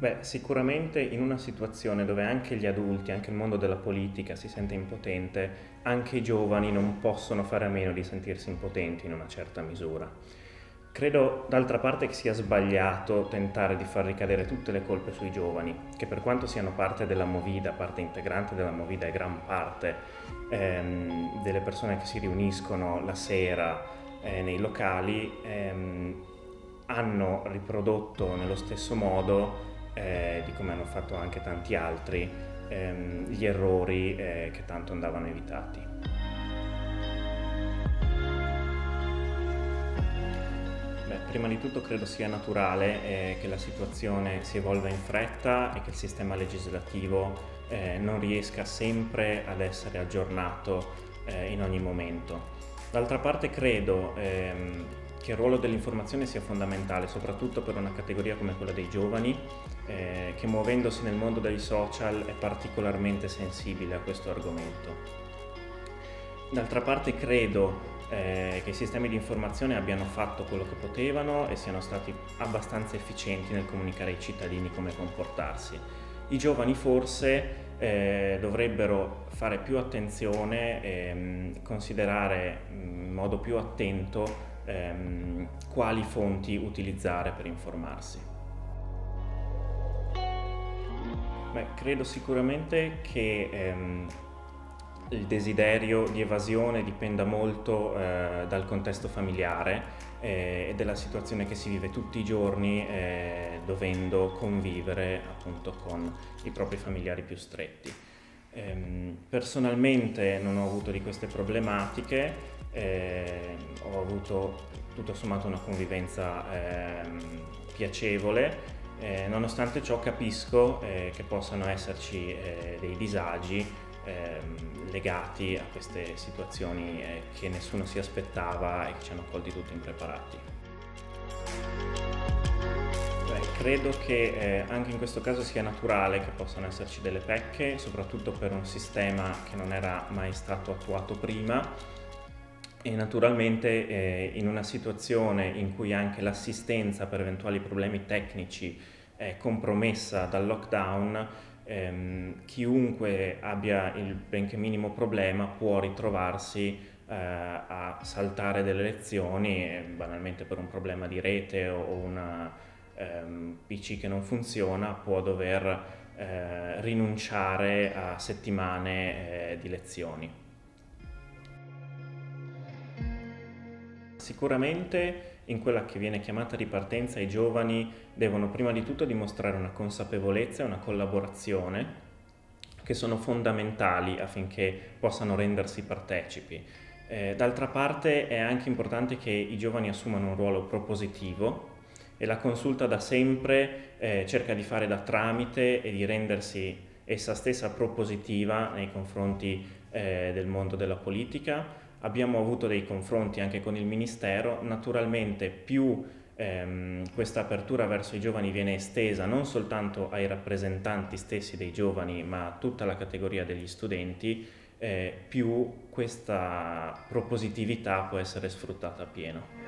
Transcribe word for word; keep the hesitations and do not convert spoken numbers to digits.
Beh, sicuramente in una situazione dove anche gli adulti, anche il mondo della politica si sente impotente, anche i giovani non possono fare a meno di sentirsi impotenti in una certa misura. Credo d'altra parte che sia sbagliato tentare di far ricadere tutte le colpe sui giovani, che per quanto siano parte della Movida, parte integrante della Movida e gran parte ehm, delle persone che si riuniscono la sera eh, nei locali, ehm, hanno riprodotto nello stesso modo eh, di come hanno fatto anche tanti altri, ehm, gli errori eh, che tanto andavano evitati. Beh, prima di tutto credo sia naturale eh, che la situazione si evolva in fretta e che il sistema legislativo eh, non riesca sempre ad essere aggiornato eh, in ogni momento. D'altra parte credo ehm, che il ruolo dell'informazione sia fondamentale, soprattutto per una categoria come quella dei giovani, eh, che muovendosi nel mondo dei social è particolarmente sensibile a questo argomento. D'altra parte credo eh, che i sistemi di informazione abbiano fatto quello che potevano e siano stati abbastanza efficienti nel comunicare ai cittadini come comportarsi. I giovani forse eh, dovrebbero fare più attenzione e considerare in modo più attento ehm, quali fonti utilizzare per informarsi. Beh, credo sicuramente che ehm, il desiderio di evasione dipenda molto eh, dal contesto familiare eh, e della situazione che si vive tutti i giorni eh, dovendo convivere appunto con i propri familiari più stretti. Ehm, personalmente non ho avuto di queste problematiche, eh, ho avuto tutto sommato una convivenza ehm, piacevole. Eh, nonostante ciò capisco eh, che possano esserci eh, dei disagi ehm, legati a queste situazioni eh, che nessuno si aspettava e che ci hanno colti tutti impreparati. Beh, credo che eh, anche in questo caso sia naturale che possano esserci delle pecche, soprattutto per un sistema che non era mai stato attuato prima. E naturalmente eh, in una situazione in cui anche l'assistenza per eventuali problemi tecnici è compromessa dal lockdown, ehm, chiunque abbia il benché minimo problema può ritrovarsi eh, a saltare delle lezioni, eh, banalmente per un problema di rete o un ehm, P C che non funziona, può dover eh, rinunciare a settimane eh, di lezioni. Sicuramente in quella che viene chiamata ripartenza i giovani devono prima di tutto dimostrare una consapevolezza e una collaborazione che sono fondamentali affinché possano rendersi partecipi. Eh, d'altra parte è anche importante che i giovani assumano un ruolo propositivo e la Consulta da sempre eh, cerca di fare da tramite e di rendersi essa stessa propositiva nei confronti eh, del mondo della politica. Abbiamo avuto dei confronti anche con il Ministero, naturalmente più ehm, questa apertura verso i giovani viene estesa non soltanto ai rappresentanti stessi dei giovani ma a tutta la categoria degli studenti, eh, più questa propositività può essere sfruttata appieno.